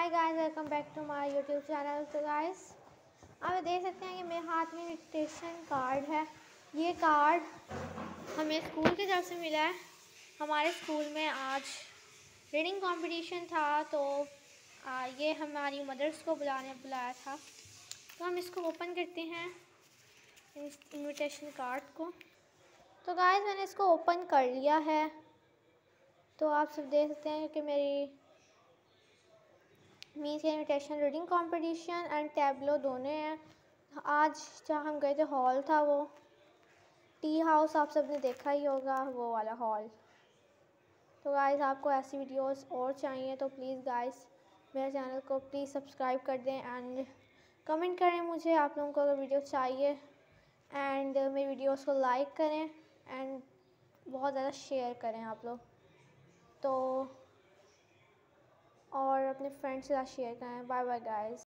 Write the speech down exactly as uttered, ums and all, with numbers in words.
Hi guys, welcome back to my YouTube channel. तो guys आप देख सकते हैं कि मेरे हाथ में इन्विटेशन कार्ड है। ये कार्ड हमें स्कूल की तरफ से मिला है। हमारे स्कूल में आज रीडिंग कंपटीशन था, तो आ, ये हमारी मदर्स को बुलाने बुलाया था। तो हम इसको ओपन करते हैं, इस इन्विटेशन कार्ड को। तो गाइस मैंने इसको ओपन कर लिया है। तो आप सब देख सकते हैं कि मेरी means invitation reading competition and tableau दोनों हैं। आज जहाँ हम गए थे हॉल था, वो टी हाउस, आप सब ने देखा ही होगा, वो वाला हॉल। तो गाइस आपको ऐसी वीडियोस और चाहिए तो प्लीज़ गाइस मेरे चैनल को प्लीज़ सब्सक्राइब कर दें एंड कमेंट करें मुझे आप लोगों को अगर वीडियो चाहिए, एंड मेरी वीडियोस को लाइक करें एंड बहुत ज़्यादा शेयर करें आप लोग, तो और अपने फ्रेंड्स के साथ शेयर करें। Bye bye guys.